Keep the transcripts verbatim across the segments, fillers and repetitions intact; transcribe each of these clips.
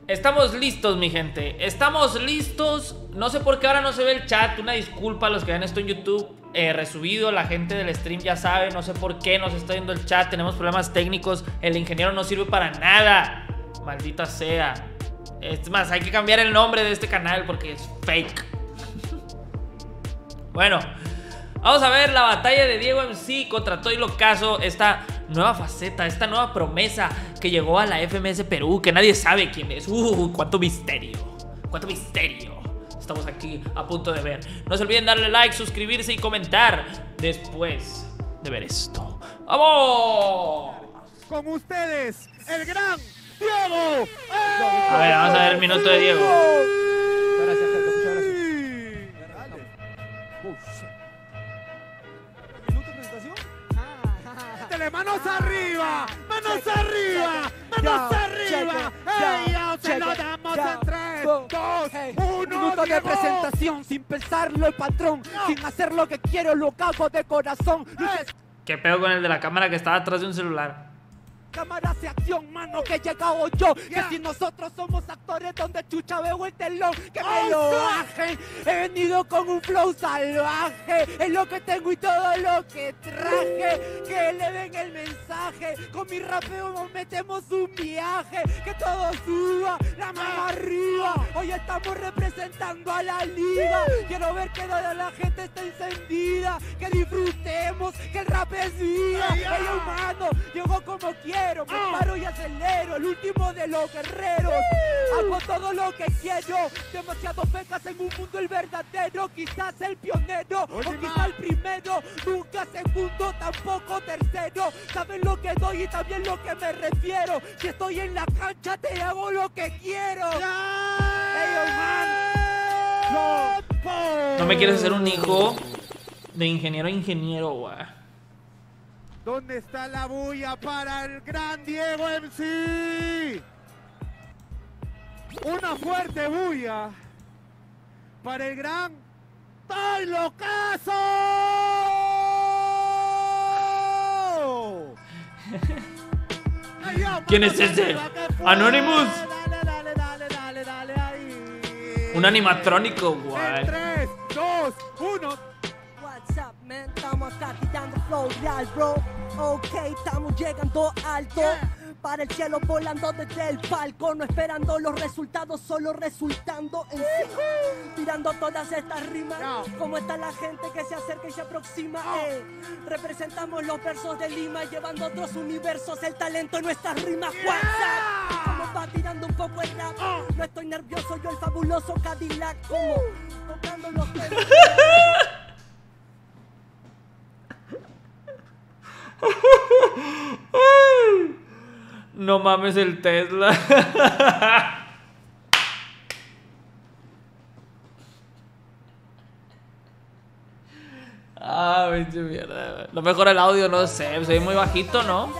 Estamos listos, mi gente. Estamos listos. No sé por qué ahora no se ve el chat. Una disculpa a los que ven esto en YouTube. Eh, resubido, la gente del stream ya sabe. No sé por qué no se está viendo el chat. Tenemos problemas técnicos. El ingeniero no sirve para nada. Maldita sea. Es más, hay que cambiar el nombre de este canal porque es fake. Bueno, vamos a ver la batalla de Diego M C contra Toy Locazo. Esta nueva faceta, esta nueva promesa que llegó a la F M S Perú, que nadie sabe quién es. Uh, cuánto misterio, cuánto misterio estamos aquí a punto de ver. No se olviden darle like, suscribirse y comentar después de ver esto. ¡Vamos! Con ustedes, el gran Diego. A ver, vamos a ver el minuto de Diego. Gracias, Gerto, muchas gracias. ¿Minuto de presentación? Dale, manos arriba, manos arriba, manos arriba. ¡Ey, ya se lo damos en tres, dos, uno! Minuto de presentación, sin pensarlo el patrón, sin hacer lo que quiero, lo cago de corazón. ¿Qué pedo con el de la cámara que estaba atrás de un celular? Cámaras de acción, mano, que he llegado yo. Que si nosotros somos actores, donde chucha veo el telón, que me lo bajen. He venido con un flow salvaje, es lo que tengo y todo lo que traje. Que le den el mensaje, con mi rapeo nos metemos un viaje. Que todo suba, la mano arriba. Hoy estamos representando a la liga. Quiero ver que toda la gente está encendida. Que disfrutemos, que el rap es vida. Ey, humano, llegó como quiero. Me paro y acelero, el último de los guerreros. Hago todo lo que quiero. Demasiado becas en un mundo el verdadero. Quizás el pionero, o quizás el primero. Nunca segundo, tampoco tercero. Saben lo que doy y también lo que me refiero. Si estoy en la cancha te hago lo que quiero. Hey, oh, man. No me quieres hacer un hijo de ingeniero a ingeniero, guay. ¿Dónde está la bulla para el gran Diego M C? Una fuerte bulla para el gran Toy Locazo. ¿Quién es ese? Anonymous. Dale, dale, dale, dale, dale, ahí. Un animatrónico, guay. tres, dos, uno. What's up, man? Estamos acá quitando flow real, bro. Ok, estamos llegando alto. Para el cielo volando desde el palco. No esperando los resultados, solo resultando en sí. Tirando todas estas rimas. Como está la gente que se acerca y se aproxima. Eh. Representamos los versos de Lima, llevando otros universos. El talento en nuestras rimas. What's up? Como va tirando un poco el rap. No estoy nervioso, yo el fabuloso Cadillac. Como tocando los temas. No mames el Tesla. Ah, pinche mierda. Lo mejor el audio, no sé, se ve muy bajito, ¿no?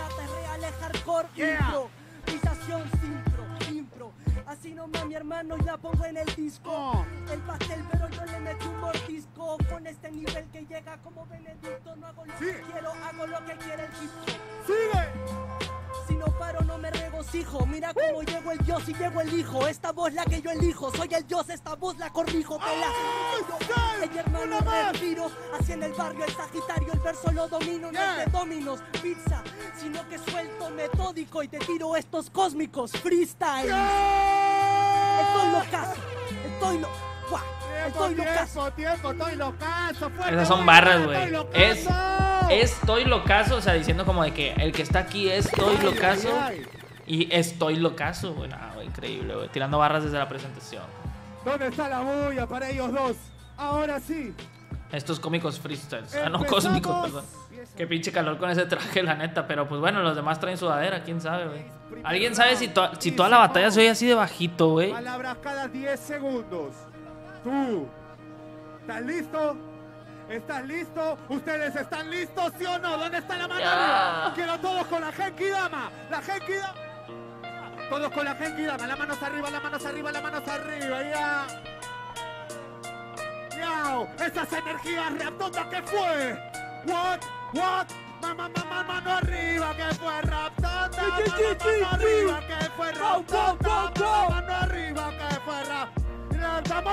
Así nomás mi hermano y la pongo en el disco. El pastel pero yo le metí un mordisco. Con este nivel que llega como Benedicto. No hago lo que quiero, hago lo que quiere el disco. ¡Sigue! Si no paro no me regocijo. Mira cómo llego el Dios y llego el hijo. Esta voz la que yo elijo. Soy el Dios, esta voz la corrijo. Que la... Ey, hermano, respiro. Así en el barrio el Sagitario. El verso lo domino. No es de dominos, pizza. Sino que suelto metódico y te tiro estos cósmicos. Freestyle. Estoy locazo. Estoy lo... ¡Guau! Estoy locazo. Tiempo, estoy locazo. Esas son barras, güey. Es... Estoy locazo, o sea, diciendo como de que el que está aquí es Toy Locazo. Y estoy locazo, güey. No, increíble, güey. Tirando barras desde la presentación. ¿Dónde está la bulla para ellos dos? Ahora sí. Estos cómicos freestyles. Ah, no, cósmicos, perdón. Qué pinche calor con ese traje, la neta. Pero pues bueno, los demás traen sudadera, quién sabe, güey. ¿Alguien sabe si, to si toda la batalla se oye así de bajito, güey? Palabras cada diez segundos. Tú, ¿estás listo? ¿Estás listo? ¿Ustedes están listos, sí o no? ¿Dónde está la mano Yeah. arriba? Quiero todos con la Genki Dama. La Genki Dama. Todos con la Genki Dama. Las manos arriba, las manos arriba, las manos arriba. Ya. Miau. Esas energías Raptonda, ¿qué fue? What? What? Mamá, mamá, mano arriba, ¿qué fue? Raptonda. Mano arriba, ¿qué fue? Raptonda. Mano arriba.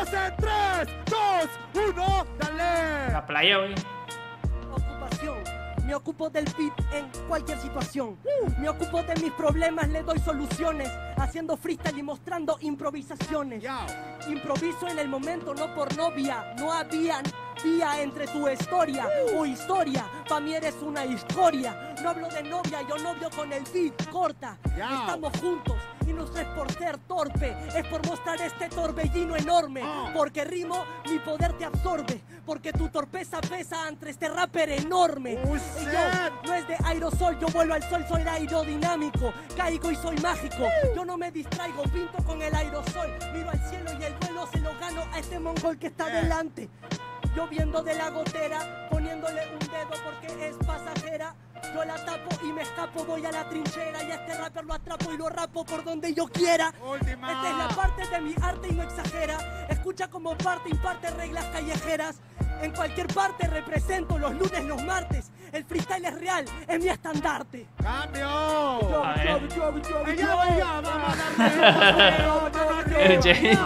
vamos en tres, dos, uno, dale. La playa, güey. Ocupación. Me ocupo del beat en cualquier situación. Me ocupo de mis problemas, le doy soluciones. Haciendo freestyle y mostrando improvisaciones. Improviso en el momento, no por novia. No había vía entre tu historia o historia. Pa' mí eres una historia. No hablo de novia, yo novio con el beat. Corta, estamos juntos. Y no es por ser torpe, es por mostrar este torbellino enorme. Porque rimo, mi poder te absorbe. Porque tu torpeza pesa ante este rapper enorme. Y yo, no es de aerosol, yo vuelo al sol, soy aerodinámico. Caigo y soy mágico, yo no me distraigo, pinto con el aerosol. Miro al cielo y el vuelo se lo gano a este mongol que está delante. Yo viendo de la gotera, poniéndole un dedo porque es pasajera. Yo la tapo y me escapo, voy a la trinchera. Y a este rapper lo atrapo y lo rapo por donde yo quiera. Última. Esta es la parte de mi arte y no exagera. Escucha como parte imparte reglas callejeras. En cualquier parte represento los lunes, los martes. El freestyle es real, es mi estandarte. ¡Cambio! A ver. Ella, ella, vamos a darle. El Jace.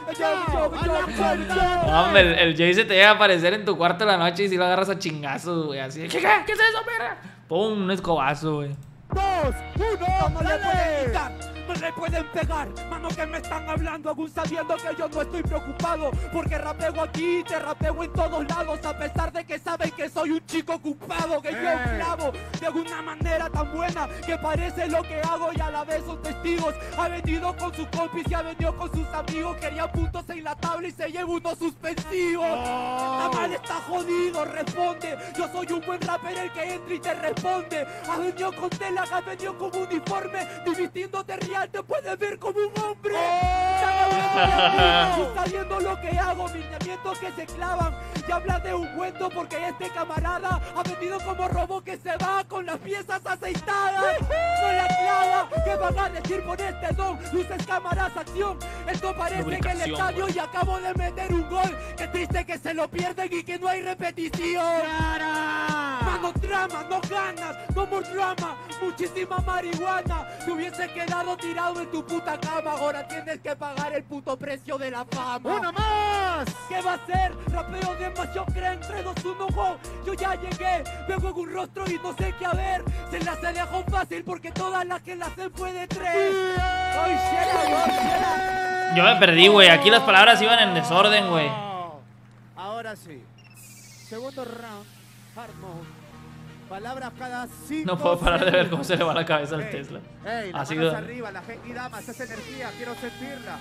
No, hombre, el, el Jay se te llega a aparecer en tu cuarto de la noche y si lo agarras a chingazos, güey. Así de, ¿qué, qué, ¿qué es eso, perra? Pum, un escobazo, güey. Dos, uno, No le pueden dale. quitar, no le pueden pegar. Mano que me están hablando, aún sabiendo que yo no estoy preocupado. Porque rapeo aquí, te rapeo en todos lados. A pesar de que saben que soy un chico ocupado. Que yo Eh. clavo de una manera tan buena que parece lo que hago y a la vez son testigos. Ha venido con sus compis y ha venido con sus amigos. Quería puntos en la tabla y se lleva unos suspensivos. Oh. Está mal, está jodido, responde. Yo soy un buen rapper el que entra y te responde. Has venido con tela, has venido como uniforme. Ni vistiéndote real te puedes ver como un hombre. Tú estás viendo lo que hago, lineamientos que se clavan. Y habla de un cuento porque este camarada ha venido como robot que se va con las piezas aceitadas. No la clava, ¿qué van a decir por este don? Luces, cámaras, acción. Esto parece que el Lubricación, estadio güey. y acabo de meter un gol. Qué triste que se lo pierden y que no hay repetición. Mano, drama, no ganas, no more drama, muchísima marihuana. Te hubiese quedado tirado en tu puta cama. Ahora tienes que pagar el puto precio de la fama. ¡Uno más! ¿Qué va a ser? Rapeo demasiado creen, tres, dos, uno, go. Yo ya llegué, vengo en un rostro y no sé qué haber. Se las dejó fácil porque todas las que la hacen fue de tres. Hoy será, Yo me perdí, güey. Aquí las palabras iban en desorden, güey. Ahora sí. Segundo round. Hard mode. Palabras cada cinco No puedo parar de ver cómo segundos. se le va la cabeza al Ey, Tesla. Ey, las Así manos que- arriba, la Genki Damas, esa energía, quiero sentirla.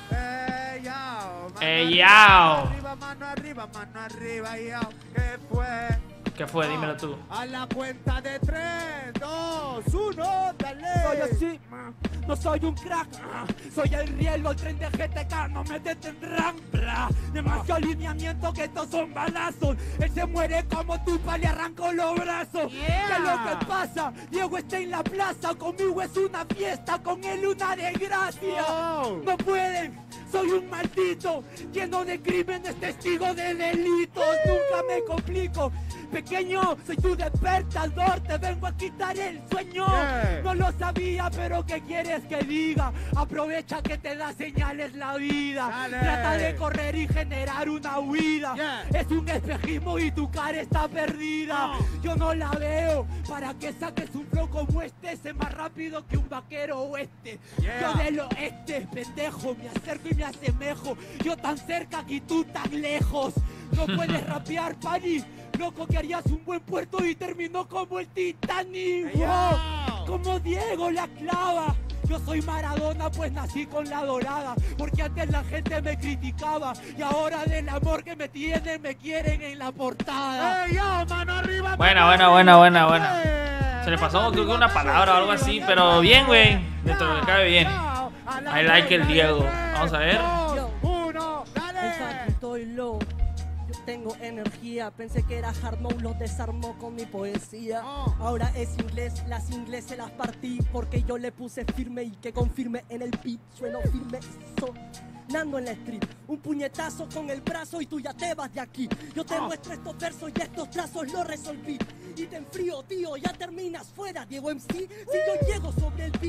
Ey, yao, mano Ey, arriba, yao. Mano arriba, mano arriba, mano arriba, yao. ¿Qué fue? ¿Qué fue? Dímelo tú. A la cuenta de tres, dos, uno, dale. soy así, no soy un crack, soy el rielo, el tren de G T K, no me detendrán, bra. Demasiado alineamiento que estos son balazos. Él se muere como tú, pa' le arranco los brazos. ¿Qué es lo que pasa? Diego está en la plaza, conmigo es una fiesta, con él una desgracia. Oh. No pueden, soy un maldito, lleno de crímenes, testigo de delitos. Nunca me complico, pequeño, soy tu despertador, te vengo a quitar el sueño. Yeah. No lo sabía, pero ¿qué quieres que diga? Aprovecha que te da señales la vida. Dale. Trata de correr y generar una huida. Yeah. Es un espejismo y tu cara está perdida. Oh. Yo no la veo, para que saques un flow como este, sé más rápido que un vaquero oeste. Yeah. Yo del oeste, pendejo, me acerco y me asemejo. Yo tan cerca y tú tan lejos. No puedes rapear, pani. Loco, que harías un buen puerto y terminó como el Titanic. Ey, Wow. yo. Como Diego la clava. Yo soy Maradona, pues nací con la dorada. Porque antes la gente me criticaba. Y ahora del amor que me tienen, me quieren en la portada. Ey, yo, mano arriba. Buena, mano buena, arriba, buena, buena, ¿qué buena. fue? Se le pasó, Mano creo que arriba, una palabra o mano algo así, arriba, pero mano bien, güey. arriba. Dentro de lo que cabe bien. Yao, a la I like el cuenta de Diego. tres, Vamos a ver. dos, uno, dale. Estoy low. Yo tengo energía, pensé que era hard mode, lo desarmó con mi poesía. Oh. Ahora es inglés, las ingleses las partí porque yo le puse firme y que confirme en el beat. Sueno firme, sonando en la street. Un puñetazo con el brazo y tú ya te vas de aquí. Yo te Oh. muestro estos versos y estos trazos lo resolví. Y te enfrío, tío, ya terminas fuera, Diego M C. Si yo llego sobre el beat,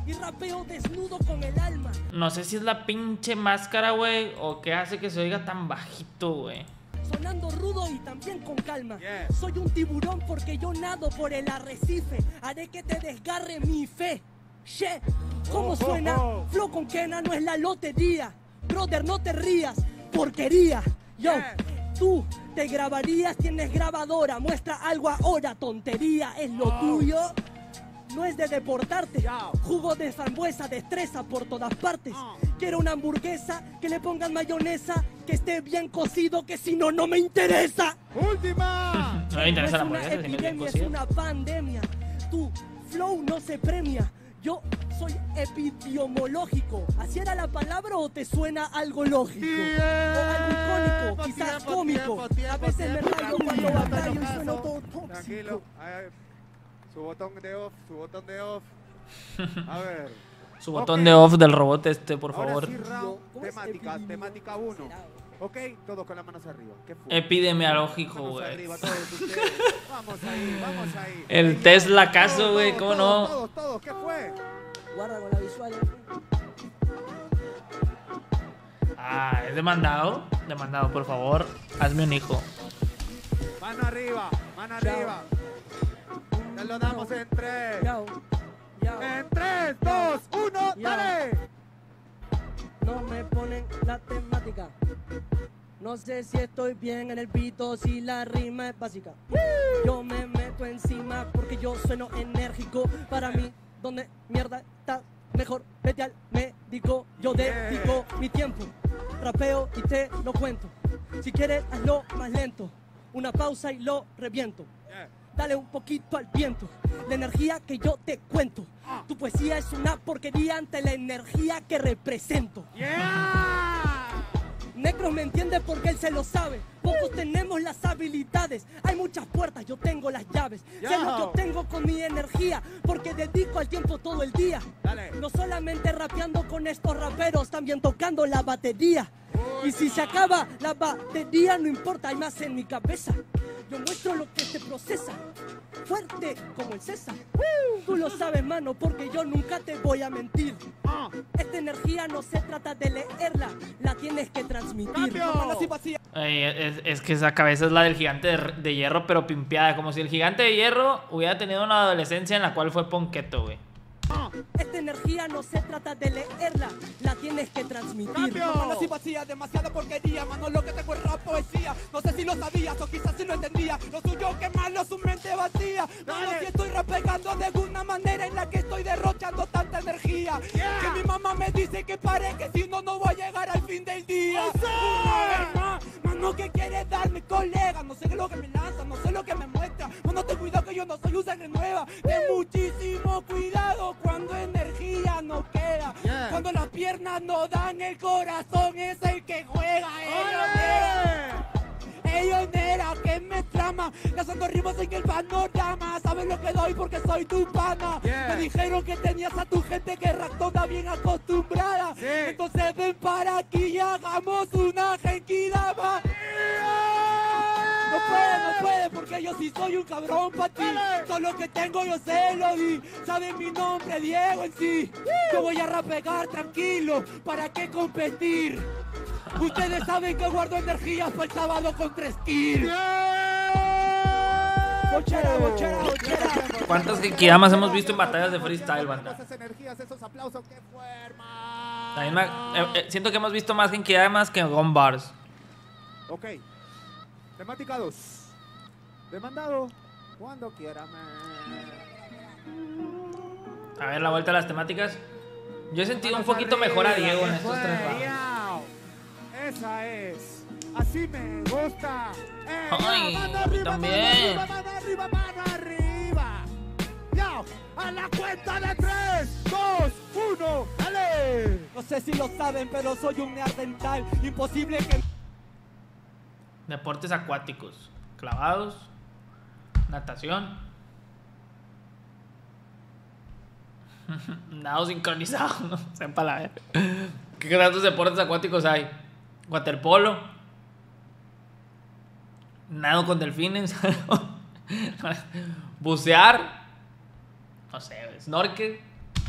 y rapeo desnudo con el alma. No sé si es la pinche máscara, güey, o qué hace que se oiga tan bajito, güey. Sonando rudo y también con calma. Yeah. Soy un tiburón porque yo nado por el arrecife. Haré que te desgarre mi fe. Che, ¿cómo Oh, suena? oh, oh. Flow con Kena no es la lotería. Brother, no te rías, porquería. Yo, Yeah. tú te grabarías, tienes grabadora. Muestra algo ahora, tontería. Es lo Oh. tuyo. No es de deportarte. Yao. Jugo de frambuesa, destreza por todas partes. Oh. Quiero una hamburguesa, que le pongan mayonesa, que esté bien cocido, que si no, no me interesa. ¡Última! No me interesa la No es una hamburguesa, si no es bien epidemia, es cocida. una pandemia. Tu flow no se premia. Yo soy epidemiológico. ¿Así era la palabra o te suena algo lógico? O algo icónico, quizás Tiempo, cómico. tiempo, tiempo, A veces me tiempo, rayo cuando tranquilo, batallo y hazlo sueno caso. todo tóxico. Tranquilo. A ver, su botón de off, su botón de off. A ver. Su botón Ok. de off del robot este, por Ahora favor. sí, round, ¿Cómo es temática, epidemio? temática uno. Ok, todos con las manos arriba. ¿Qué fue? Epidemiológico, Manos güey. arriba, todos ustedes. Vamos ahí, vamos ahí. El Ahí, Tesla todos, caso, todos, güey, todos, ¿cómo todos, no? Todos, todos, ¿qué fue? Guarda con la visual. Ah, ¿es demandado? Demandado, por favor. Hazme un hijo. Mano arriba, mano Chao. arriba. Ya lo damos en tres. Yao, yao. En tres, dos, uno, Ya. dale. No me ponen la temática. No sé si estoy bien en el beat o si la rima es básica. Yo me meto encima porque yo sueno enérgico. Para mí, donde mierda está mejor, vete al médico. Yo dedico mi tiempo, rapeo y te lo cuento. Si quieres, hazlo más lento. Una pausa y lo reviento. Yeah. Dale un poquito al viento, la energía que yo te cuento. Tu poesía es una porquería ante la energía que represento. Yeah. Necro me entiende porque él se lo sabe. Pocos tenemos las habilidades. Hay muchas puertas, yo tengo las llaves. Sé lo que Yo. obtengo con mi energía, porque dedico al tiempo todo el día. Dale. No solamente rapeando con estos raperos, también tocando la batería. Y si se acaba la batería, no importa, hay más en mi cabeza. Yo muestro lo que se procesa, fuerte como el César. Tú lo sabes, mano, porque yo nunca te voy a mentir. Ah. Esta energía no se trata de leerla, la tienes que transmitir. Cambio. Ay, es, es que esa cabeza es la del gigante de, de hierro, pero pimpeada. Como si el gigante de hierro hubiera tenido una adolescencia en la cual fue ponqueto, güey. Esta energía no se trata de leerla, la tienes que transmitir. Cambio. Mano, así vacía, demasiada porquería, mano, lo que tengo es rap poesía. No sé si lo sabías o quizás si lo entendía. Lo suyo que malo, su mente vacía. Mano, Dale. si estoy rapegando de alguna manera en la que estoy derrochando tanta energía. Yeah. Que mi mamá me dice que pare, que si no, no voy a llegar al fin del día. ¡Eso! Mano, mano, ¿qué quieres darme, colega? No sé qué es lo que me lanza, no sé lo que me muestra. Mano, ten cuidado que yo no soy un sangre nueva. Ten muchísimo cuidado cuando energía no queda. Yeah. Cuando las piernas no dan, el corazón es el que juega. Ellos nera que me trama, lanzando rimas en el panorama. Sabes lo que doy porque soy tu pana. Yeah. Me dijeron que tenías a tu gente que ratona bien acostumbrada. Sí. Entonces ven para aquí y hagamos una genkidama. No puede, no puede, porque yo sí soy un cabrón pa' ti. Dale. Todo lo que tengo yo se lo di. Saben mi nombre, Diego en sí. Yo voy a rapegar tranquilo, ¿para qué competir? Ustedes saben que guardo energías para el sábado con tres kills. Bochera, bochera, bochera. ¿Cuántas Genkidamas hemos visto en batallas de freestyle, banda? Esas energías, esos aplausos, qué fue, hermano. También me- eh, eh, siento que hemos visto más Genkidamas que Gun Bars. Ok. Temática dos. Demandado cuando quiera. man. A ver, la vuelta a las temáticas. Yo he sentido un poquito mejor a Diego en estos tres rounds. Yao. Esa es. Así me gusta. Eh, Ay, ya, mano a mí arriba, también. Mano arriba, mano arriba, mano arriba. Yao. A la cuenta de tres, dos, uno. Dale. No sé si lo saben, pero soy un neandertal. Imposible que... Deportes acuáticos. Clavados. Natación. Nado sincronizado. No sé, para ver. ¿Qué tantos deportes acuáticos hay? Waterpolo. Nado con delfines. Bucear. No sé, snorkel.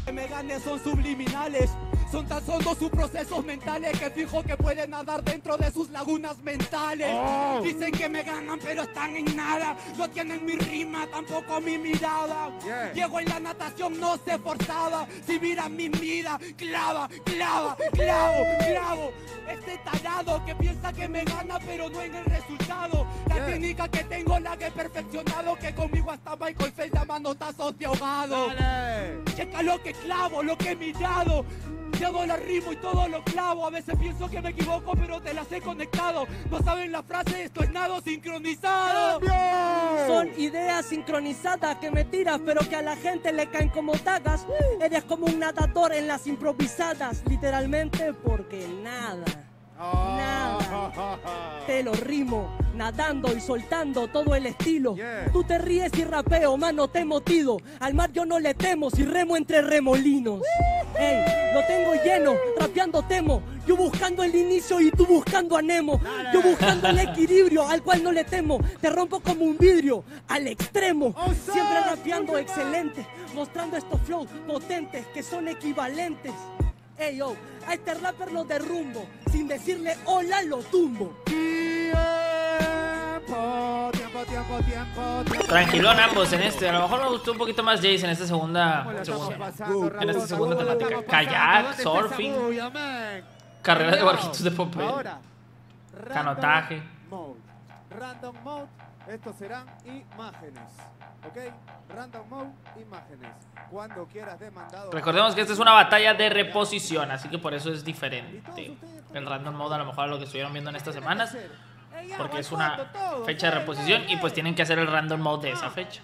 Que me gane son subliminales. Son tan solo sus procesos mentales que fijo que pueden nadar dentro de sus lagunas mentales. Oh. Dicen que me ganan pero están en nada. No tienen mi rima, tampoco mi mirada. Yeah. Llego en la natación, no sé forzada. Si miran mi mira, clava, clava, clavo, clavo. Este tarado que piensa que me gana pero no en el resultado. La yeah. técnica que tengo la que he perfeccionado. Que conmigo hasta Michael Phelps da manotazos de ahogado. Dale. Checa lo que clavo, lo que he mirado. Llego la rimo y todo lo clavo. A veces pienso que me equivoco, pero te las he conectado. No saben la frase, esto es nado sincronizado. Son ideas sincronizadas que me tiras, pero que a la gente le caen como dagas. Eres como un nadador en las improvisadas, literalmente porque nada. Nada, te lo rimo, nadando y soltando todo el estilo. Yeah. Tú te ríes y rapeo, mano, te motivo. Al mar yo no le temo, si remo entre remolinos. Ey, lo tengo lleno, rapeando temo. Yo buscando el inicio y tú buscando a Nemo. Yo buscando el equilibrio, al cual no le temo. Te rompo como un vidrio, al extremo. Siempre rapeando excelente, mostrando estos flows potentes que son equivalentes. Ey yo, a este rapper lo derrumbo, sin decirle hola lo tumbo. Tiempo, tiempo, tiempo, tiempo, tiempo. Tranquilón ambos en este. A lo mejor me gustó un poquito más Jace en esta segunda, segunda en esta segunda temática. Kayak, surfing, carrera de barquitos de Popeye, canotaje. Mode. Random mode. Estos serán imágenes. ¿Ok? Random mode, imágenes. Cuando quieras demandado. Recordemos que esta es una batalla de reposición, así que por eso es diferente. El random mode a lo mejor a lo que estuvieron viendo en estas semanas, porque es una fecha de reposición y pues tienen que hacer el random mode de esa fecha.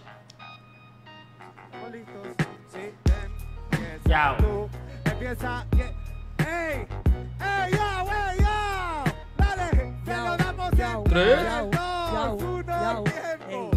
Ya. Empieza. ¡Ey! ¡Ey, yo, ey, yo! ¡Dale! ¡Se lo damos en tres, dos, uno, tiempo!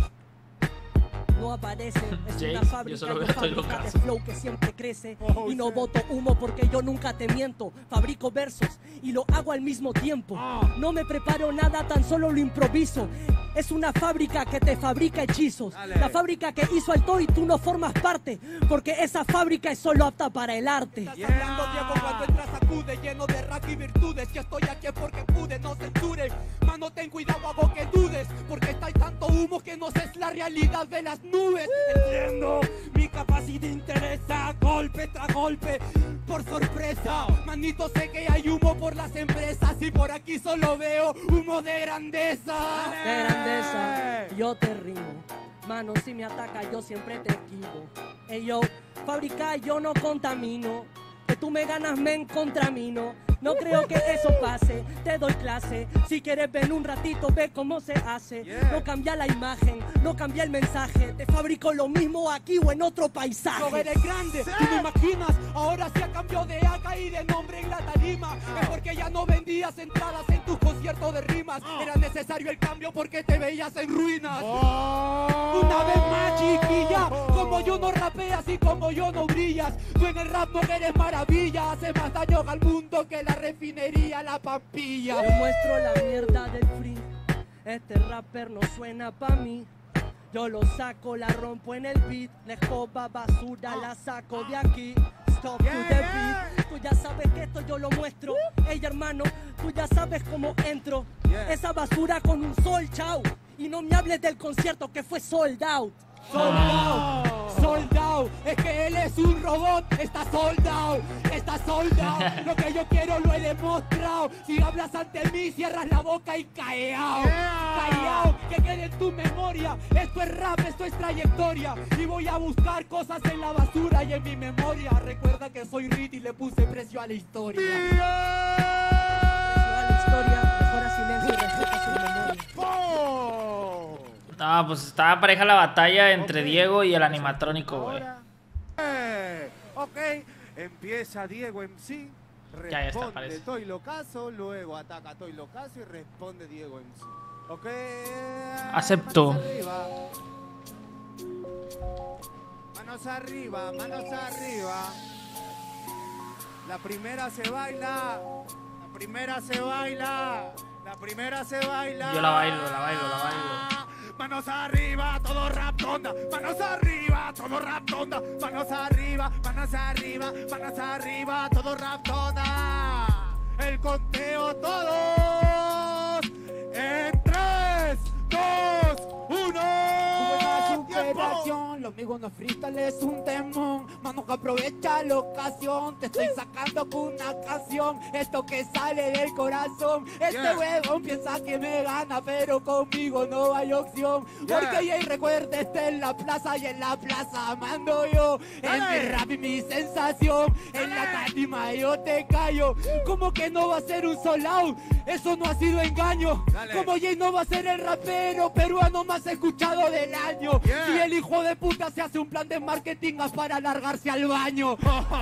No aparece, es Jay, una fábrica, yo solo veo de, estoy fábrica locazo. de flow que siempre crece. Oh, y no sí. boto humo porque yo nunca te miento. Fabrico versos y lo hago al mismo tiempo. Oh. No me preparo nada, tan solo lo improviso. Es una fábrica que te fabrica hechizos. Dale. La fábrica que hizo Alto y tú no formas parte, porque esa fábrica es solo apta para el arte. Estás yeah. hablando, Diego, cuando entras acude, lleno de rack y virtudes. Yo estoy aquí porque pude, no censure. Mano, ten cuidado, hago que dudes, porque está hay tanto humo que no sé la realidad de las nubes. Entiendo, mi capacidad interesa, golpe tras golpe, por sorpresa. Manito, sé que hay humo por las empresas y por aquí solo veo humo de grandeza. De grandeza, yo te rimo. Mano, si me ataca yo siempre te esquivo. Ey yo, fábrica yo no contamino. Que tú me ganas men contra mí no. No creo que eso pase, te doy clase. Si quieres ven un ratito, ve cómo se hace. Yeah. No cambia la imagen, no cambia el mensaje. Te fabrico lo mismo aquí o en otro paisaje. No eres grande, sí. Tú me imaginas. Ahora sí ha cambiado de acá y de nombre en la tarima. Oh. Es porque ya no vendías entradas en tus conciertos de rimas. Oh. Era necesario el cambio porque te veías en ruinas. Oh. Una vez más, chiquilla, como yo no rapeas y como yo no brillas. Tú en el rap no eres maravilla. Hace más daño al mundo que la refinería, la Pampilla. Yo muestro la mierda del free. Este rapper no suena pa' mí. Yo lo saco, la rompo en el beat. La escoba basura la saco de aquí. Stop to the beat. Tú ya sabes que esto yo lo muestro. Ey hermano, tú ya sabes cómo entro. Esa basura con un sol, chao. Y no me hables del concierto que fue sold out. Sold out, sold out, es que él es un robot, está sold out, está sold out, lo que yo quiero lo he demostrado, si hablas ante mí cierras la boca y caeao, yeah. caeao, que quede en tu memoria, esto es rap, esto es trayectoria, y voy a buscar cosas en la basura y en mi memoria, recuerda que soy Rit y le puse precio a la historia. Yeah. Precio a la historia, mejora silencio y respeta su memoria. Oh. No, pues estaba pareja la batalla entre okay. Diego y el animatrónico, güey. Eh, ok, empieza Diego M C, responde ya, ya está, parece. Toy Locazo, luego ataca Toy Locazo y responde Diego M C. Ok. Acepto. Manos arriba, manos arriba. La primera se baila. La primera se baila. La primera se baila. Yo la bailo, la bailo, la bailo. Manos arriba, todo rap onda. Manos arriba, todo rap tonda. Manos arriba, manos arriba, manos arriba, todo rap tonda. El conteo todos. En tres, dos, uno. Superación, lo mío no freestyle es un temón. Mano que aprovecha la ocasión. Te estoy sacando con una canción. Esto que sale del corazón. Este Yeah. huevón piensa que me gana, pero conmigo no hay opción. Yeah. Porque ya recuerda, esté en la plaza y en la plaza mando yo. En Dale. mi rap y mi sensación. En la tarima yo te callo. ¿Cómo que no va a ser un sold out? Eso no ha sido engaño. Dale. Como Jay no va a ser el rapero peruano más escuchado del año. Yeah. Si el hijo de puta se hace un plan de marketing para largarse al baño.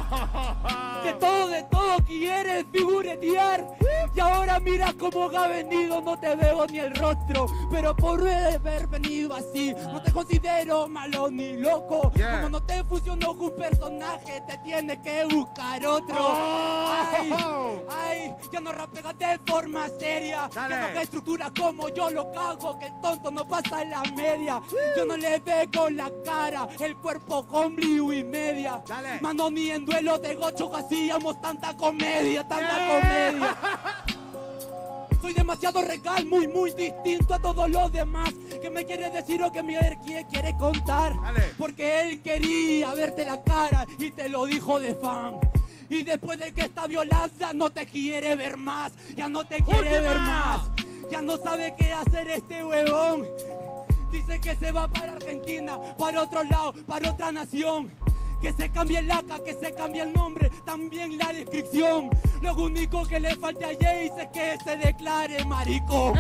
De todo, de todo quieres figuretear. Y ahora mira cómo ha venido, no te veo ni el rostro. Pero por haber venido así, no te considero malo ni loco. Yeah. Como no te fusionó con un personaje, te tienes que buscar otro. Ay, ay, ya no rapegas de forma seria. Dale. Ya no que estructura como yo lo cago, que el tonto no pasa en la media. Yo no le veo la cara, el cuerpo con brillo y media. Dale. Mano, ni en duelo de gocho que hacíamos tanta comedia, tanta Yeah. comedia. Soy demasiado regal, muy, muy distinto a todos los demás. ¿Qué me quiere decir o que me quiere, quiere contar? Dale. Porque él quería verte la cara y te lo dijo de fan. Y después de que esta violada no te quiere ver más, ya no te quiere Última. ver más. Ya no sabe qué hacer este huevón. Dice que se va para Argentina, para otro lado, para otra nación. Que se cambie el A C A, que se cambie el nombre, también la descripción. Lo único que le falta a Jace es que se declare marico.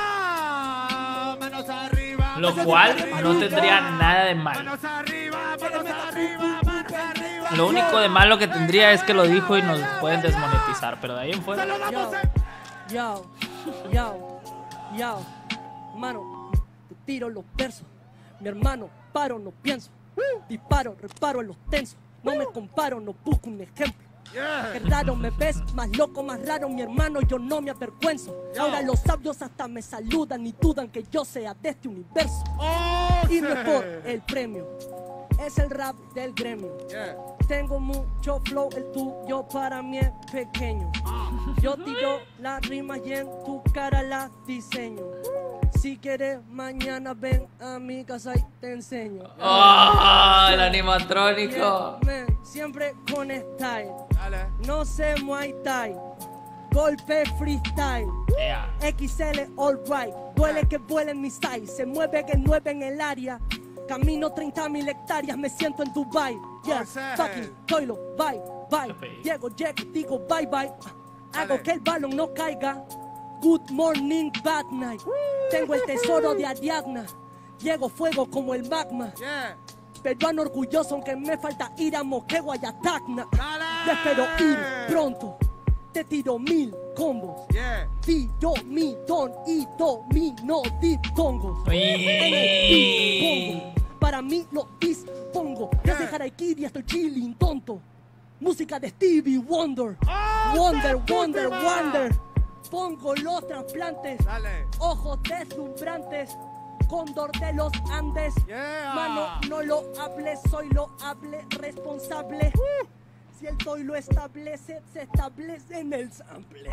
¡Ella! Manos arriba. Lo manos cual arriba. no tendría nada de malo. Manos arriba, manos arriba, manos arriba. Lo único de malo que tendría es que lo dijo y nos pueden desmonetizar, pero de ahí en Se fuera. lo damos Yo, en... yo, yo, yo, mano, te tiro los versos. Mi hermano, paro, no pienso. Disparo, reparo en los tensos. No me comparo, no busco un ejemplo. Yeah. Qué raro me ves, más loco, más raro, mi hermano, yo no me avergüenzo. Ahora los sabios hasta me saludan y dudan que yo sea de este universo. Oh, Y no es sí. por el premio, es el rap del gremio. Yeah. Tengo mucho flow, el tuyo para mí es pequeño. Yo tiro las rimas y en tu cara las diseño. Si quieres mañana ven a mi casa y te enseño. ¡Oh! El animatrónico. Yeah, man, siempre con style. Dale. No sé Muay Thai, golpe freestyle. Yeah. X L all right, duele que vuelen mis size. Se mueve que nueve en el área. Camino treinta mil hectáreas, me siento en Dubai. Yeah, Oh, sí. fucking Toilo, bye, bye. Qué feo. Llego, Jack, digo bye, bye. Hago Dale. que el balón no caiga. Good morning, bad night. Tengo el tesoro de Ariadna. Llego fuego como el magma. Yeah. Peruano orgulloso, aunque me falta ir a Moquegua y a Tacna. Dale. Yo espero ir pronto. Te tiro mil combos. Yeah. Tiro mi don y domino diptongos. En el dispongo. Para mí lo dispongo. Desde Harakiri hasta el chilling tonto. Música de Stevie Wonder. Oh, Wonder, te Wonder, última. Wonder. Pongo los trasplantes. Dale. Ojos deslumbrantes. Cóndor de los Andes. Yeah. Mano, no lo hable, soy lo hable responsable. Si el toy lo establece, se establece en el sample.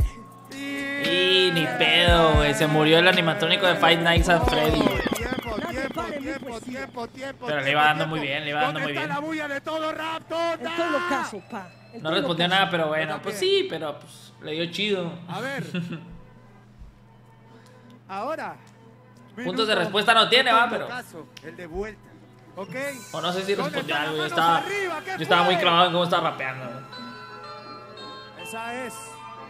Y ni pedo, güey. Se murió el animatrónico de Five Nights at Freddy. Tiempo, Nadie tiempo, pare mi tiempo, poesía. tiempo, tiempo. Pero le tiempo, iba dando tiempo. muy bien, le iba dando ¿Dónde muy está bien. la bulla de todo rap, tonta? El toy lo caso, pa. El No toy lo respondió caso. nada, pero bueno. Yo Pues también. sí, pero pues le dio chido. A ver. Ahora. Puntos de minuto, respuesta no tiene, va, minuto pero- caso, el de vuelta. ¿Ok? O no sé si ¿Dónde respondió están algo. Yo las estaba, manos arriba? ¿Qué yo estaba muy fue? clavado en cómo estaba rapeando. Esa es.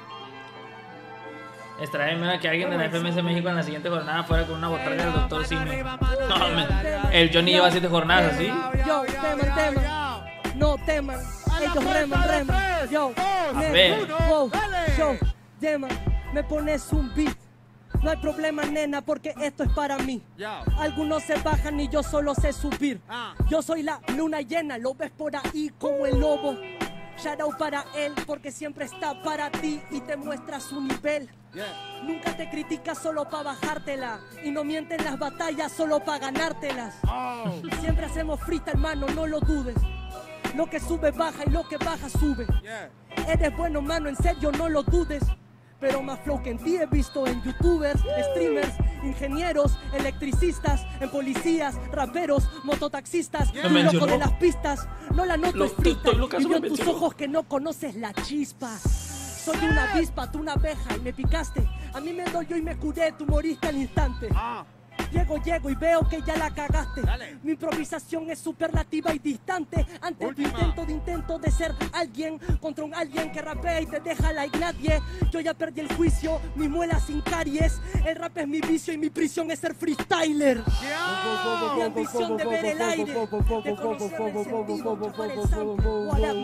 Extrañame que alguien de la F M S México en la siguiente jornada fuera con una botarga del doctor Simio. Arriba, mano No, arriba, me- dale. el Johnny lleva siete jornadas así. Yao, Yo, yao, teman, yao, teman. yao. No teman, A la ellos cuenta reman, de reman. tres, Yo, dos, me- ver. uno, wow, dale. yo, teman, me pones un beat. No hay problema, nena, porque esto es para mí. Yao. Algunos se bajan y yo solo sé subir. Ah. Yo soy la luna llena, lo ves por ahí como el lobo. Shout out para él porque siempre está para ti y te muestra su nivel. Yeah. Nunca te critica solo pa' bajártela y no miente en las batallas solo pa' ganártelas. Oh. Siempre hacemos freestyle, mano, no lo dudes. Lo que sube baja y lo que baja sube. Yeah. Eres bueno, mano, en serio, no lo dudes. Pero más flow que en ti he visto en youtubers, streamers, ingenieros, electricistas, en policías, raperos, mototaxistas, Yeah. Me un loco mencionó. de las pistas. No la noto Lo- es freestyle Toy Locazo y veo me en tus mencionó. ojos que no conoces la chispa. Soy una avispa, tú una abeja y me picaste. A mí me dolió y me curé, tú moriste al instante. Ah. Llego, llego y veo que ya la cagaste. Dale. Mi improvisación es superlativa y distante. Ante Última. tu intento de intento de ser alguien contra un alguien que rapea y te deja like nadie. Yo ya perdí el juicio, mi muela sin caries. El rap es mi vicio y mi prisión es ser freestyler. Yeah. Mi ambición de ver el aire, de conocer el sentido, chapar el sample. What up,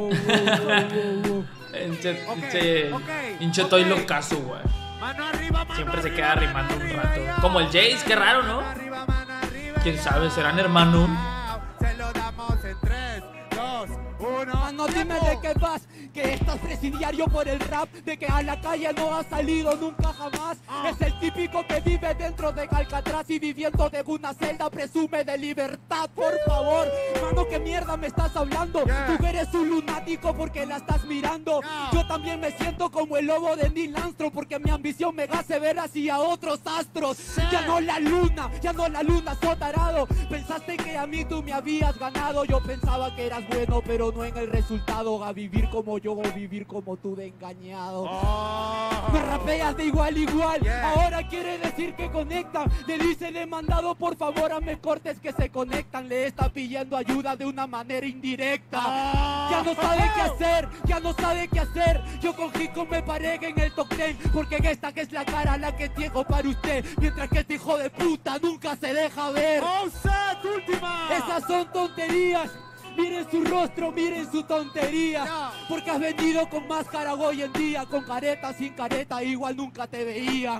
man? Hinche, Ok, hinche, ok, hinche ok. Toy Locazo, güey. Mano arriba, mano Siempre se arriba, queda mano rimando un arriba, rato. ya. Como el Jace, qué raro, ¿no? Mano arriba, mano arriba, ¿Quién ya. sabe? ¿Serán hermanos? Se lo damos en tres, dos, uno. Mano, dime de qué vas, que estás presidiario por el rap, de que a la calle no has salido nunca jamás. Ah. Es el típico que vive dentro de Alcatraz y viviendo de una celda presume de libertad, por favor. Mano, ¿qué mierda me estás hablando? Yeah. Tú eres un lunático porque la estás mirando. Yeah. Yo también me siento como el lobo de Neil Armstrong porque mi ambición me hace ver hacia otros astros. Ya no la luna, ya no la luna, sotarado. Pensaste que a mí tú me habías ganado. Yo pensaba que eras bueno, pero no en el resultado. A vivir como yo o vivir como tú de engañado. Oh. Me rapeas de igual a igual, Yeah. ahora quiere decir que conectan. Le dice, le he mandado por favor a me cortes que se conectan. Le está pidiendo ayuda de una manera indirecta. Oh. Ya no sabe qué hacer, ya no sabe qué hacer. Yo con Jico me paré en el top ten, porque en esta que es la cara la que tengo para usted. Mientras que este hijo de puta nunca se deja ver. Oh, set, última. Esas son tonterías. Miren su rostro, miren su tontería. Ya. Porque has venido con máscara hoy en día. Con careta, sin careta, igual nunca te veía.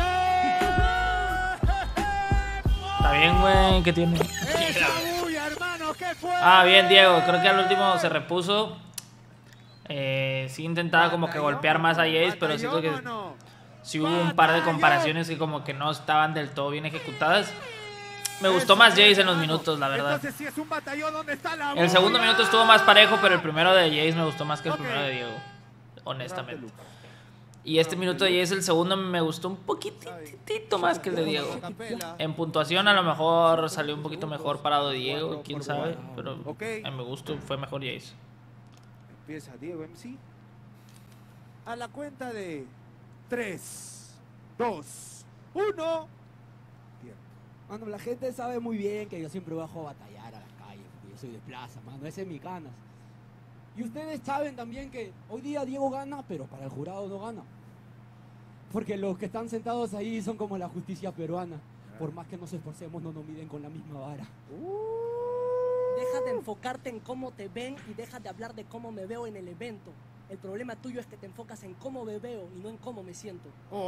Está bien, güey, ¿qué tiene? Esa bulla, hermano, ¿qué fue? Ah, bien, Diego, creo que al último se repuso. Eh, sí intentaba como que golpear más a Jace, pero siento que no? sí hubo un par de comparaciones que como que no estaban del todo bien ejecutadas. Me gustó más Jace en los minutos, la verdad. Entonces, si es un batallón, ¿dónde está la El segundo bulla? minuto estuvo más parejo, pero el primero de Jace me gustó más que el Ok. primero de Diego, honestamente. Y este minuto de Jace, el segundo, me gustó un poquitito más que el de Diego. En puntuación a lo mejor salió un poquito mejor parado Diego, quién sabe, pero Ok. a mi gusto fue mejor Jace. Empieza Diego M C. A la cuenta de tres, dos, uno. Mano, la gente sabe muy bien que yo siempre bajo a batallar a la calle, porque yo soy de plaza, mano, ese es mi ganas. Y ustedes saben también que hoy día Diego gana, pero para el jurado no gana. Porque los que están sentados ahí son como la justicia peruana. Por más que nos esforcemos, no nos miden con la misma vara. Deja de enfocarte en cómo te ven y deja de hablar de cómo me veo en el evento. El problema tuyo es que te enfocas en cómo me veo y no en cómo me siento.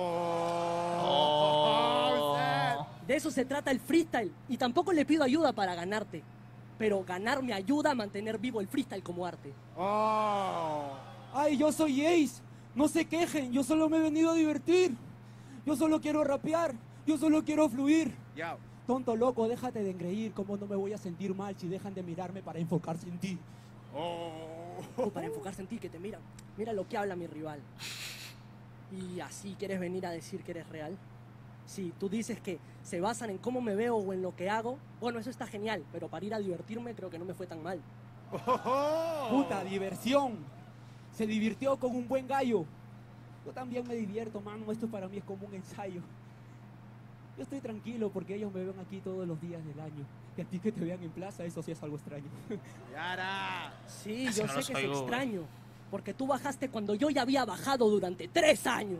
Oh. Oh. De eso se trata el freestyle. Y tampoco le pido ayuda para ganarte. Pero ganar me ayuda a mantener vivo el freestyle como arte. Oh. Ay, yo soy Ace. No se quejen, yo solo me he venido a divertir. Yo solo quiero rapear, yo solo quiero fluir. Ya. Tonto loco, déjate de engreír, cómo no me voy a sentir mal si dejan de mirarme para enfocarse en ti. Oh. O para enfocarse en ti, que te miran. Mira lo que habla mi rival. ¿Y así quieres venir a decir que eres real? Si tú dices que se basan en cómo me veo o en lo que hago, bueno, eso está genial, pero para ir a divertirme creo que no me fue tan mal. Oh. Puta, diversión. Se divirtió con un buen gallo. Yo también me divierto, mano, esto para mí es como un ensayo. Yo estoy tranquilo porque ellos me ven aquí todos los días del año. Y a ti que te vean en plaza, eso sí es algo extraño. Yara. Sí, Eso yo no sé los que es oigo, güey. extraño, porque tú bajaste cuando yo ya había bajado durante tres años.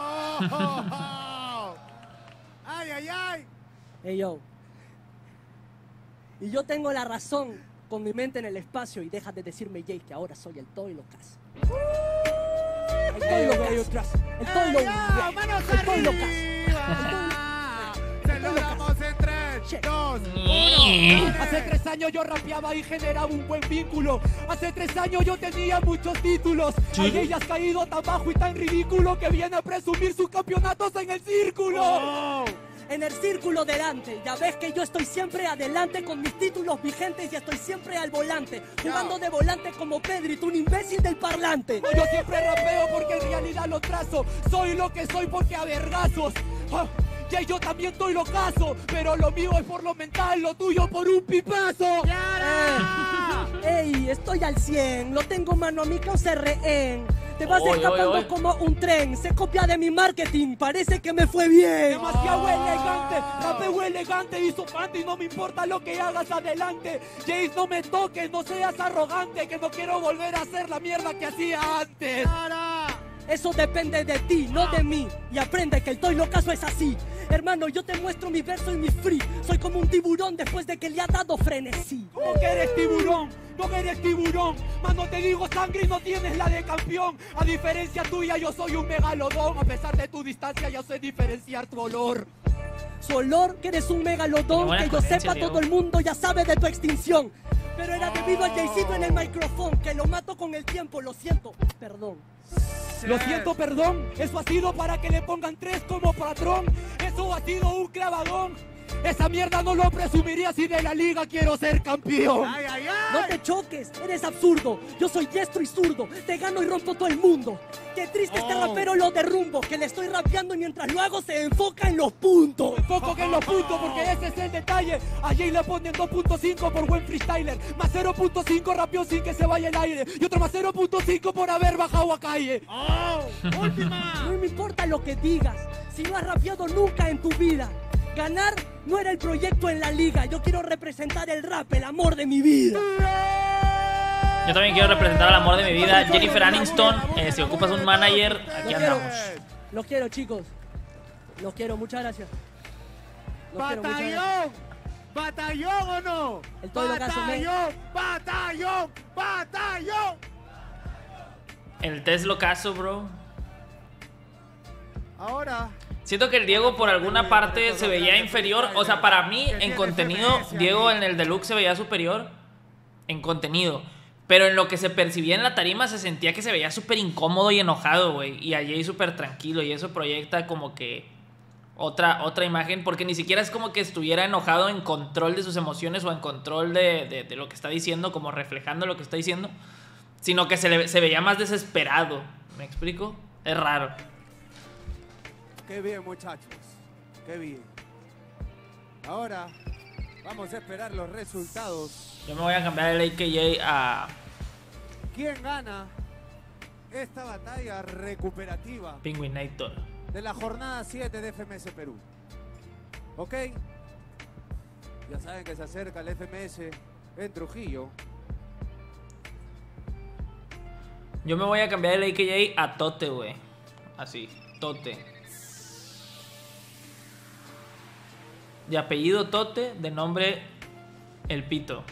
Oh. Ay, ay, ay. Hey, yo. Y yo tengo la razón con mi mente en el espacio y deja de decirme, Jay, que ahora soy el Toy Locazo. El Toy Locazo. El Toy Ey, ya, Locazo. manos El Toy Locazo. arriba. Se lo damos en tres, tres, dos, uno. Hace tres años yo rapeaba y generaba un buen vínculo. Hace tres años yo tenía muchos títulos. ¿Sí? Ay, ella has caído tan bajo y tan ridículo que viene a presumir sus campeonatos en el círculo. Oh. En el círculo delante, ya ves que yo estoy siempre adelante con mis títulos vigentes y estoy siempre al volante, jugando de volante como Pedri, tú un imbécil del parlante. Yo siempre rapeo porque en realidad lo trazo. Soy lo que soy porque a vergazos. Ah, y yo también doy lo caso, pero lo mío es por lo mental, lo tuyo por un pipazo. Ey, estoy al cien, lo tengo mano amiga o se rehén. Te vas Oy, escapando oy, oy. como un tren, se copia de mi marketing, parece que me fue bien. Demasiado elegante, rapeo elegante y sofante y no me importa lo que hagas adelante. Jace, no me toques, no seas arrogante, que no quiero volver a hacer la mierda que hacía antes. Eso depende de ti, no de mí. Y aprende que el Toy Locazo es así. Hermano, yo te muestro mi verso y mi free. Soy como un tiburón después de que le ha dado frenesí. ¿Cómo que eres tiburón? No eres tiburón. Mano, te digo sangre y no tienes la de campeón. A diferencia tuya, yo soy un megalodón. A pesar de tu distancia, ya sé diferenciar tu olor. Su olor, que eres un megalodón. Buena Que yo coherencia, sepa, Diego. todo el mundo ya sabe de tu extinción. Pero era debido al Jaycito en el micrófono, que lo mato con el tiempo, lo siento, perdón. Lo siento, perdón. Eso ha sido para que le pongan tres como patrón. Eso ha sido un clavadón. Esa mierda no lo presumiría si de la liga quiero ser campeón. Ay, ay, No ay. te choques, eres absurdo. Yo soy diestro y zurdo, te gano y rompo todo el mundo. Qué triste este Oh. rapero lo derrumbo, que le estoy rapeando y mientras lo hago se enfoca en los puntos. Enfoco en los puntos porque ese es el detalle. A Jay le ponen dos punto cinco por buen freestyler. Más cero punto cinco rapeó sin que se vaya el aire. Y otro más cero punto cinco por haber bajado a calle. Oh, última. No me importa lo que digas, si no has rapeado nunca en tu vida. Ganar no era el proyecto en la liga, yo quiero representar el rap, el amor de mi vida. Yo también quiero representar al amor de mi vida, Jennifer Aniston. Eh, si ocupas un manager, aquí Los quiero, andamos. los quiero chicos, los quiero, muchas gracias. Los quiero, muchas gracias. Batallón. ¿Batallón o no? El Toy Locazo, men. Batallón, batallón, batallón. El test locazo, bro. Ahora, Siento que el Diego por alguna parte se veía inferior. O sea, para mí en contenido, Diego en el deluxe se veía superior en contenido. Pero en lo que se percibía en la tarima se sentía que se veía súper incómodo y enojado, güey. Y a Jay súper tranquilo. Y eso proyecta como que otra, otra imagen. Porque ni siquiera es como que estuviera enojado en control de sus emociones o en control de, de, de lo que está diciendo, como reflejando lo que está diciendo. Sino que se, le, se veía más desesperado. ¿Me explico? Es raro. qué bien, muchachos. Qué bien. Ahora vamos a esperar los resultados. Yo me voy a cambiar el A K J a ¿Quién gana esta batalla recuperativa Penguinator. de la jornada siete de F M S Perú? ¿Ok? Ya saben que se acerca el F M S en Trujillo. Yo me voy a cambiar el A K J a Tote, güey. Así, Tote. De apellido Tote, de nombre El Pito.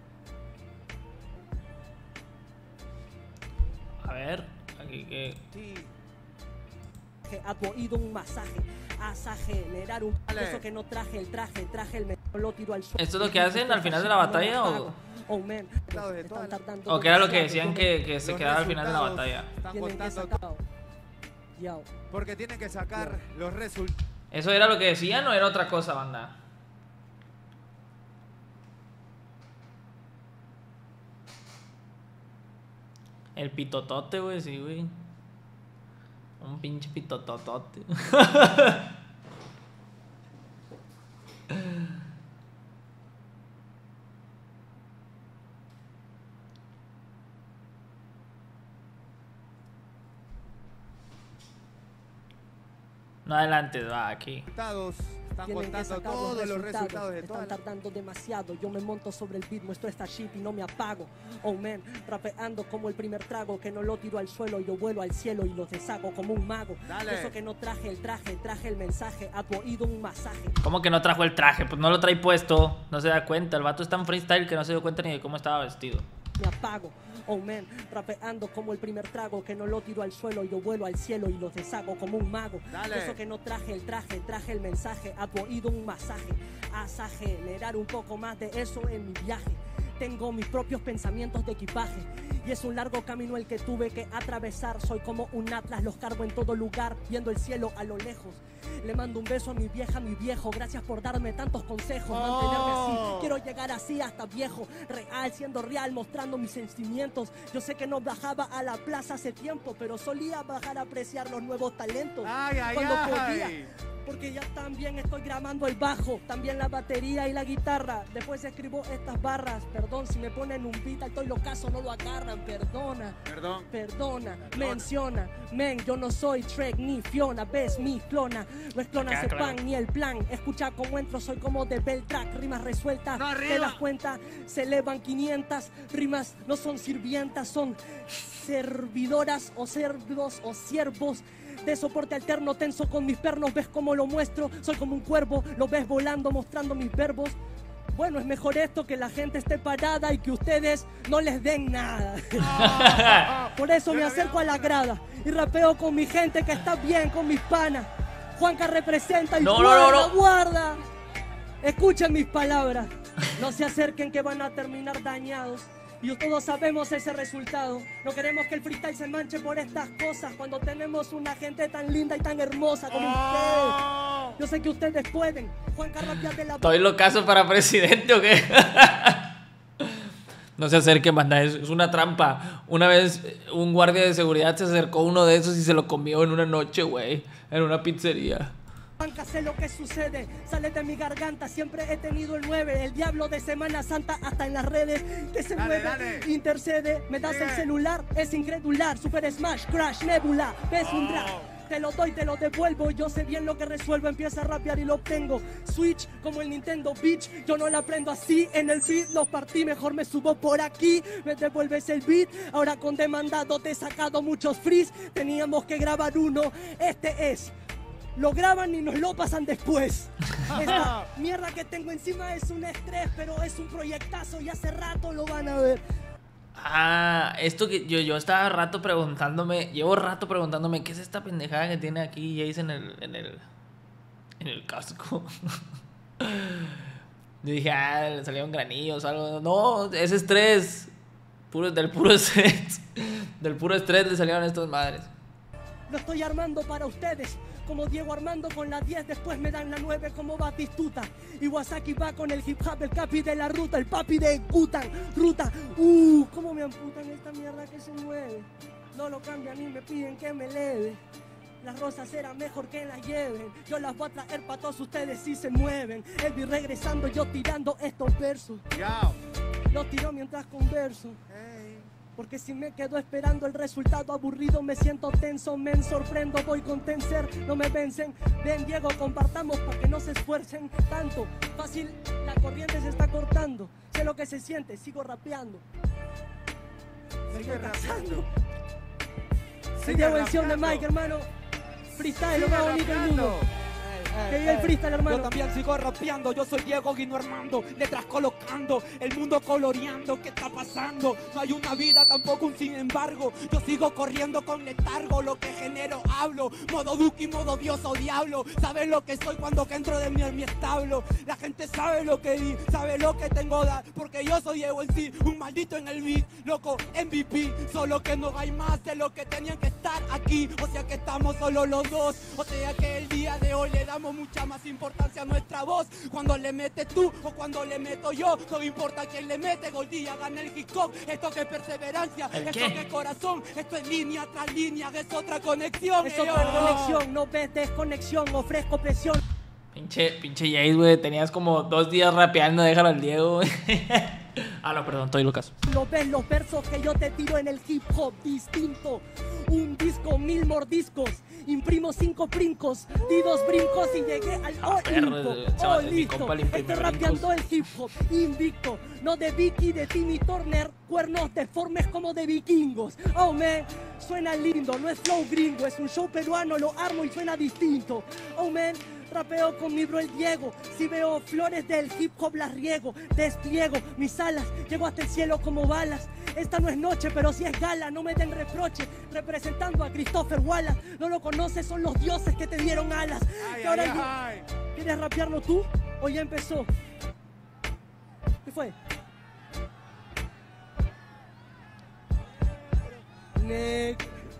A ver, aquí que... Sí. A tu oído un masaje, haz a generar un Dale. eso que no traje el traje, traje el me lo tiro al suelo. ¿Esto es lo que hacen al final de la batalla o...? Oh, man, Resultados de están todas- tardando ¿O qué era lo que demasiado, decían yo me- que, que se Los quedaba al final de la resultados batalla? Están tienen que contando sacar. Yo. porque tienen que sacar los resultados. ¿Eso era lo que decían o era otra cosa, banda? El pitotote, güey, sí, güey. Un pinche pitototote. No adelante, va, aquí. Están Tienen que contando sacar todos los resultados, resultados de están todas las... tardando demasiado. Yo me monto sobre el beat, muestro esta shit y no me apago. Oh man, rapeando como el primer trago, que no lo tiro al suelo, yo vuelo al cielo y lo deshago como un mago. Dale. Eso que no traje el traje, traje el mensaje, a tu oído un masaje. ¿Cómo que no trajo el traje? Pues no lo trae puesto. No se da cuenta. El vato es tan freestyle que no se dio cuenta ni de cómo estaba vestido. me apago. Oh man, rapeando como el primer trago, que no lo tiro al suelo y yo vuelo al cielo y los deshago como un mago. Dale. Eso que no traje el traje, traje el mensaje, a tu oído un masaje, hasta generar un poco más de eso en mi viaje. Tengo mis propios pensamientos de equipaje y es un largo camino el que tuve que atravesar. Soy como un atlas, los cargo en todo lugar, viendo el cielo a lo lejos. Le mando un beso a mi vieja, a mi viejo. Gracias por darme tantos consejos. Mantenerme así, quiero llegar así hasta viejo. Real, siendo real, mostrando mis sentimientos. Yo sé que no bajaba a la plaza hace tiempo, pero solía bajar a apreciar los nuevos talentos. Ay, ay, cuando ay. podía. Porque ya también estoy grabando el bajo, también la batería y la guitarra. Después escribo estas barras. Perdón, si me ponen un beat, estoy locazo, no lo agarran. Perdona, Perdón. perdona, menciona. Men, yo no soy Trek ni Fiona, ves mi clona. No es clona Ah, ese claro. pan ni el plan. Escucha cómo entro, soy como de Beltrack. Rimas resueltas, No, te arriba. das cuenta, se elevan quinientas. Rimas no son sirvientas, son servidoras o cerdos o siervos. De soporte alterno, tenso con mis pernos, ves cómo lo muestro. Soy como un cuervo, lo ves volando, mostrando mis verbos. Bueno, es mejor esto que la gente esté parada y que ustedes no les den nada. Por eso me acerco a la grada y rapeo con mi gente que está bien, con mis panas. Juanca representa y No, no, guarda, no, no. guarda. Escuchen mis palabras, no se acerquen que van a terminar dañados. Y todos sabemos ese resultado. No queremos que el freestyle se manche por estas cosas cuando tenemos una gente tan linda y tan hermosa como ustedes. Yo sé que ustedes pueden. Juanca rapea de la... ¿Estoy locazo para presidente o qué? No se acerquen, banda, es, es una trampa. Una vez un guardia de seguridad se acercó a uno de esos y se lo comió en una noche, güey. En una pizzería. Juanca, sé lo que sucede, sale de mi garganta, siempre he tenido el nueve, el diablo de Semana Santa hasta en las redes, que se Dale, mueve, dale. intercede, me das el Bien. celular, es incredular, Super Smash, Crash, Nebula, ves un rap. Te lo doy, te lo devuelvo, yo sé bien lo que resuelvo, empieza a rapear y lo obtengo. Switch como el Nintendo Beach, yo no lo aprendo así, en el beat los partí, mejor me subo por aquí, me devuelves el beat, ahora con demandado te he sacado muchos frees, teníamos que grabar uno, este es. Lo graban y nos lo pasan después. Esta mierda que tengo encima es un estrés, pero es un proyectazo y hace rato lo van a ver. Ah, esto que yo, yo estaba rato preguntándome, llevo rato preguntándome, ¿qué es esta pendejada que tiene aquí Jace en el, en el, en el casco? Yo dije, ah, le salieron granillos o algo. No, es estrés. Puro, del puro estrés. Del puro estrés le salieron estas madres. Lo estoy armando para ustedes. Como Diego Armando con la diez, después me dan la nueve como Batistuta. Iwasaki va con el hip hop, el capi de la ruta, el papi de Gutan, ruta. Uh, cómo me amputan esta mierda que se mueve. No lo cambian ni me piden que me leve. Las rosas serán mejor que las lleven. Yo las voy a traer para todos ustedes si se mueven. Él vi regresando, yo tirando estos versos. Yao. Los tiro mientras converso. Ey. Porque si me quedo esperando el resultado aburrido me siento tenso, me sorprendo, voy con tenser, no me vencen. Ven Diego, compartamos para que no se esfuercen tanto. Fácil, la corriente se está cortando. Sé lo que se siente, sigo rapeando. Sigue Sigo rapeando. Soy Sigue Diego Edición de rapeando. Mike, hermano. Freestyle, lo Sigue más bonito del rapeando. mundo. Que vive el freestyle, hermano. Yo también sigo rapeando, yo soy Diego Guino Armando, letras colocando, el mundo coloreando, ¿qué está pasando? No hay una vida, tampoco un sin embargo, yo sigo corriendo con letargo, lo que genero hablo, modo Duki, modo Dios o diablo, sabes lo que soy cuando que entro de mí en mi establo, la gente sabe lo que di, sabe lo que tengo dar, porque yo soy Diego en sí, un maldito en el beat, loco, M V P, solo que no hay más de lo que tenían que estar aquí, o sea que estamos solo los dos, o sea que el día de hoy le damos mucha más importancia a nuestra voz. Cuando le metes tú o cuando le meto yo, no importa quién le mete, Goldía gana el hip hop. Esto que es perseverancia, ¿El esto qué? que es corazón, esto es línea tras línea, es otra conexión. Es eh, otra oh. conexión, no ves desconexión, ofrezco presión. Pinche, pinche Jace, güey. Tenías como dos días rapeando, déjalo al Diego, güey. Ah, no, perdón, estoy Lucas. Lo ves los versos que yo te tiro en el hip hop distinto. Un disco, mil mordiscos. Imprimo cinco brincos, di dos brincos y llegué al Ah, perro, Olimpo. ese Oh, va- mi listo, compa le imprime estoy rapeando brincos. el hip hop invicto. No de Vicky, de Timmy Turner. Cuernos deformes como de vikingos. Oh, man, suena lindo, no es flow gringo. Es un show peruano, lo armo y suena distinto. Oh, man, rapeo con mi bro el Diego. Si veo flores del hip hop las riego. Despliego mis alas, llego hasta el cielo como balas. Esta no es noche, pero sí es gala, no me den reproche. Representando a Christopher Wallace. No lo conoces, son los dioses que te dieron alas. Ay, Que ahora ay, yo- ay. ¿Quieres rapearlo tú o ya empezó? ¿Qué fue? Nick.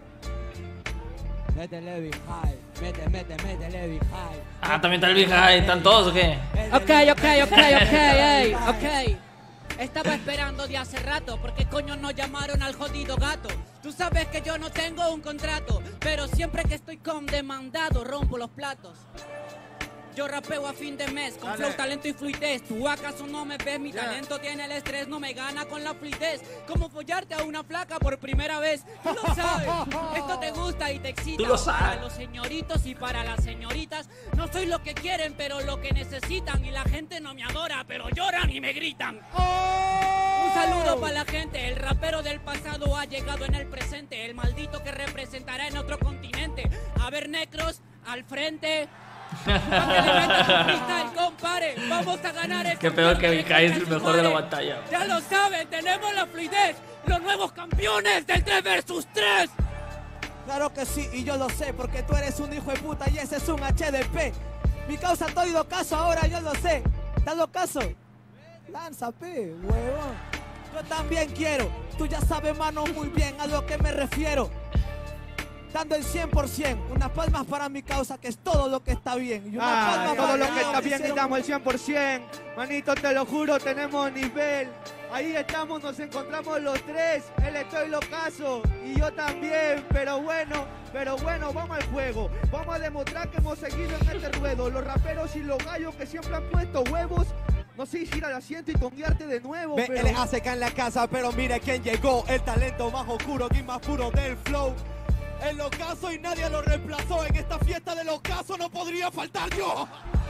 Métele Big High, mete, mete, métele Big High. Ah, también está el Big High. ¿Están todos o qué? Ok, ok, ok, ok, ey, ok. Estaba esperando de hace rato, porque coño no llamaron al jodido gato. Tú sabes que yo no tengo un contrato, pero siempre que estoy con demandado rompo los platos. Yo rapeo a fin de mes, con Dale. flow, talento y fluidez. ¿Tú acaso no me ves? Mi Yeah. talento tiene el estrés, no me gana con la fluidez. Como follarte a una flaca por primera vez. Tú lo sabes, esto te gusta y te excita. Tú lo sabes. Para los señoritos y para las señoritas, no soy lo que quieren, pero lo que necesitan. Y la gente no me adora, pero lloran y me gritan. Un saludo para la gente, el rapero del pasado ha llegado en el presente. El maldito que representará en otro continente. A ver, necros, al frente. Pa' que le metas un freestyle, compare. Vamos a ganar este Qué peor que campeonato, Big High es el concha su mejor de la madre. batalla. Ya lo saben, tenemos la fluidez. Los nuevos campeones del tres versus tres. Claro que sí, y yo lo sé, porque tú eres un hijo de puta y ese es un H D P. Mi causa estoy do caso, ahora yo lo sé. ¿Estás do caso? Lanza, pe, huevón. Yo también quiero, tú ya sabes, mano, muy bien a lo que me refiero. Dando el cien por ciento, unas palmas para mi causa, que es todo lo que está bien. Y una Ah, palma todo para lo mi que está causa, bien que y damos el cien por ciento. Manito, te lo juro, tenemos nivel. Ahí estamos, nos encontramos los tres. Él estoy locazo y yo también. Pero bueno, pero bueno, vamos al juego. Vamos a demostrar que hemos seguido en este ruedo. Los raperos y los gallos que siempre han puesto huevos. No sé si ir al asiento y tonguearte de nuevo, Ve, pero... él hace acá en la casa, pero mire quién llegó. El talento más oscuro y más puro del flow. El ocaso y nadie lo reemplazó. En esta fiesta del ocaso no podría faltar yo.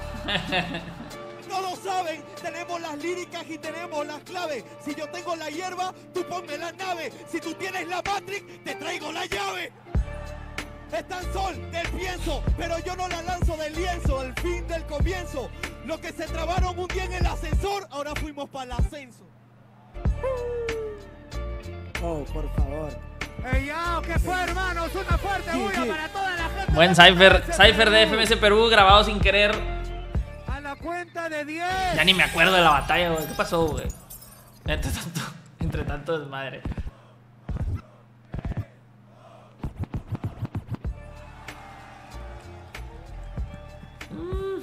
No lo saben, tenemos las líricas y tenemos las claves. Si yo tengo la hierba, tú ponme la nave. Si tú tienes la Matrix, te traigo la llave. Es tan sol del pienso, pero yo no la lanzo del lienzo. El fin del comienzo. Los que se trabaron un día en el ascensor, ahora fuimos para el ascenso. Oh, por favor. Ey, yo, ¿qué fue, hermanos? Una fuerte Sí, bulla sí. para toda la gente. Buen de Cypher, F M S Cypher de F M S Perú, grabado sin querer. A la cuenta de diez. Ya ni me acuerdo de la batalla, güey. ¿Qué pasó, güey? Entre tanto, entre tanto desmadre. Mm.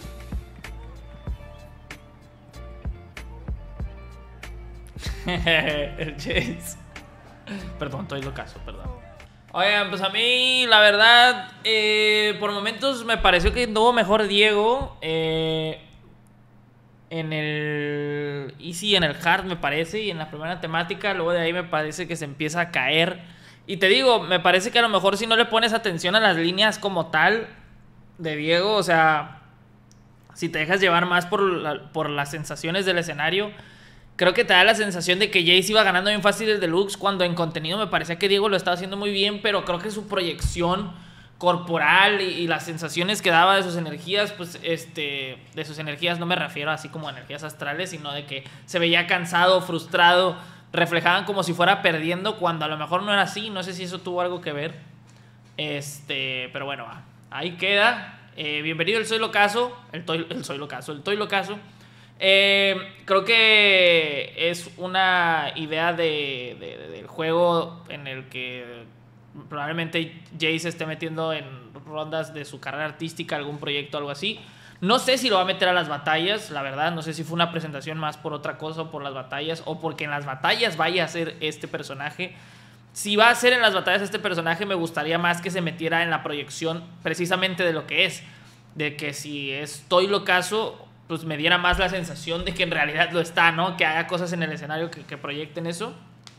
El Jace. Perdón, estoy locazo, perdón. Oigan, pues a mí, la verdad, eh, por momentos me pareció que anduvo mejor Diego. Eh, en el Easy, en el Hard, me parece. Y en la primera temática, luego de ahí me parece que se empieza a caer. Y te digo, me parece que a lo mejor si no le pones atención a las líneas como tal de Diego, o sea, si te dejas llevar más por, la, por las sensaciones del escenario, creo que te da la sensación de que Jace iba ganando bien fácil el Deluxe, cuando en contenido me parecía que Diego lo estaba haciendo muy bien, pero creo que su proyección corporal y, y las sensaciones que daba de sus energías, pues este, de sus energías no me refiero así como a energías astrales, sino de que se veía cansado, frustrado, reflejaban como si fuera perdiendo cuando a lo mejor no era así. No sé si eso tuvo algo que ver, este, pero bueno, ahí queda. Eh, bienvenido el Soy Locazo, el, toy, el Soy Locazo, el Toy Locazo. Eh, creo que es una idea de, de, de, del juego en el que probablemente Jay se esté metiendo en rondas de su carrera artística, algún proyecto, algo así. No sé si lo va a meter a las batallas, la verdad. No sé si fue una presentación más por otra cosa o por las batallas, o porque en las batallas vaya a ser este personaje. Si va a ser en las batallas este personaje, me gustaría más que se metiera en la proyección precisamente de lo que es. De que si estoy locazo, pues me diera más la sensación de que en realidad lo está, ¿no? Que haga cosas en el escenario que, que proyecten eso.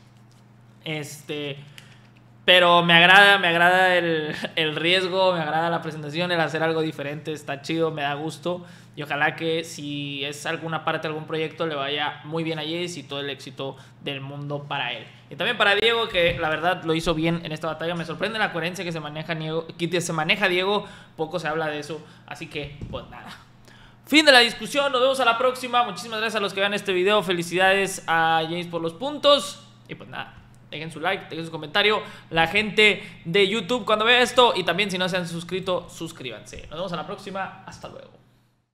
Este... Pero me agrada, me agrada el, el riesgo, me agrada la presentación, el hacer algo diferente, está chido, me da gusto. Y ojalá que si es alguna parte de algún proyecto le vaya muy bien a Jace y todo el éxito del mundo para él. Y también para Diego, que la verdad lo hizo bien en esta batalla. Me sorprende la coherencia que se maneja Diego, que se maneja Diego, poco se habla de eso. Así que, pues nada. Fin de la discusión, nos vemos a la próxima. Muchísimas gracias a los que vean este video, felicidades a Jace por los puntos. Y pues nada, dejen su like, dejen su comentario. La gente de YouTube cuando vea esto, y también si no se han suscrito, suscríbanse. Nos vemos a la próxima. Hasta luego.